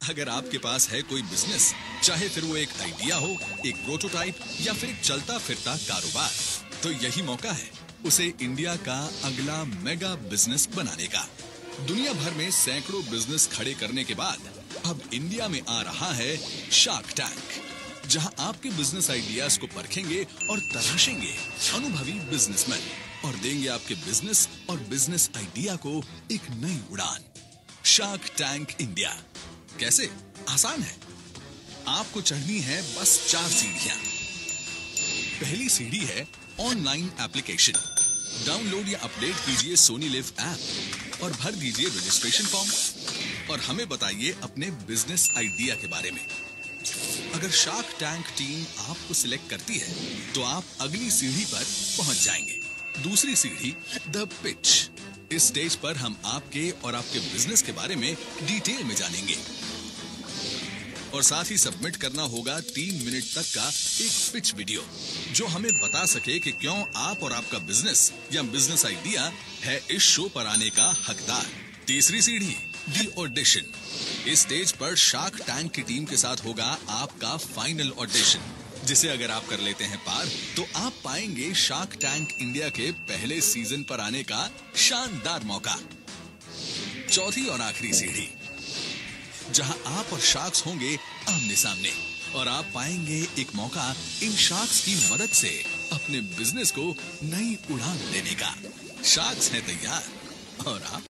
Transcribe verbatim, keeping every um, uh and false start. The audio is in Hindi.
अगर आपके पास है कोई बिजनेस, चाहे फिर वो एक आइडिया हो, एक प्रोटोटाइप या फिर एक चलता फिरता कारोबार, तो यही मौका है उसे इंडिया का अगला मेगा बिजनेस बनाने का। दुनिया भर में सैकड़ों बिजनेस खड़े करने के बाद अब इंडिया में आ रहा है शार्क टैंक, जहां आपके बिजनेस आइडियाज को परखेंगे और तराशेंगे अनुभवी बिजनेसमैन और देंगे आपके बिजनेस और बिजनेस आइडिया को एक नई उड़ान। शार्क टैंक इंडिया कैसे? आसान है। आपको चढ़नी है बस चार सीढ़ियां। पहली सीढ़ी है ऑनलाइन एप्लीकेशन। डाउनलोड या अपडेट कीजिए सोनी लिव ऐप और भर दीजिए रजिस्ट्रेशन फॉर्म और हमें बताइए अपने बिजनेस आइडिया के बारे में। अगर शार्क टैंक टीम आपको सिलेक्ट करती है तो आप अगली सीढ़ी पर पहुंच जाएंगे। दूसरी सीढ़ी द पिच। इस स्टेज पर हम आपके और आपके बिजनेस के बारे में डिटेल में जानेंगे और साथ ही सबमिट करना होगा तीन मिनट तक का एक पिच वीडियो जो हमें बता सके कि क्यों आप और आपका बिजनेस या बिजनेस आइडिया है इस शो पर आने का हकदार। तीसरी सीढ़ी दी ऑडिशन। इस स्टेज पर शार्क टैंक की टीम के साथ होगा आपका फाइनल ऑडिशन, जिसे अगर आप कर लेते हैं पार तो आप पाएंगे शार्क टैंक इंडिया के पहले सीजन पर आने का शानदार मौका। चौथी और आखिरी सीढ़ी, जहां आप और शार्क्स होंगे आमने सामने और आप पाएंगे एक मौका इन शार्क्स की मदद से अपने बिजनेस को नई उड़ान देने का। शार्क्स हैं तैयार और आप